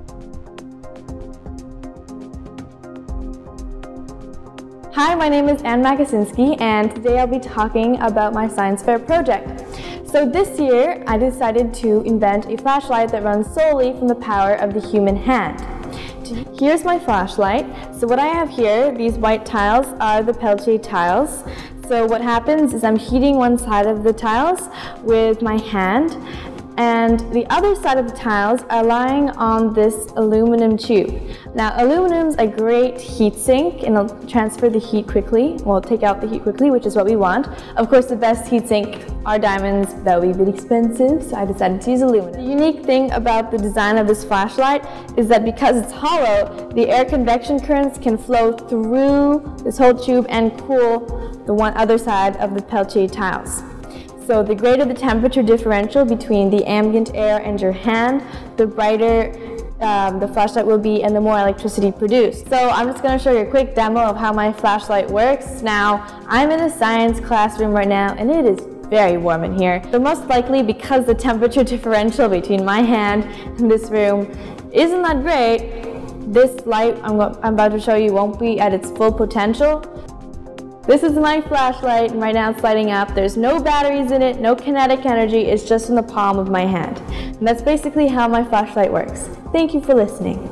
Hi, my name is Makosinski, and today I'll be talking about my science fair project. So this year, I decided to invent a flashlight that runs solely from the power of the human hand. Here's my flashlight. So what I have here, these white tiles, are the Peltier tiles. So what happens is I'm heating one side of the tiles with my hand, and the other side of the tiles are lying on this aluminum tube. Now, aluminum's a great heat sink, and it'll transfer the heat quickly. Well, take out the heat quickly, which is what we want. Of course, the best heat sink are diamonds. That would be a bit expensive, so I decided to use aluminum. The unique thing about the design of this flashlight is that because it's hollow, the air convection currents can flow through this whole tube and cool the other side of the Peltier tiles. So the greater the temperature differential between the ambient air and your hand, the brighter the flashlight will be and the more electricity produced. So I'm just going to show you a quick demo of how my flashlight works. Now, I'm in a science classroom right now, and it is very warm in here. So most likely, because the temperature differential between my hand and this room isn't that great, this light I'm about to show you won't be at its full potential. This is my flashlight, and right now it's lighting up. There's no batteries in it, no kinetic energy, it's just in the palm of my hand. And that's basically how my flashlight works. Thank you for listening.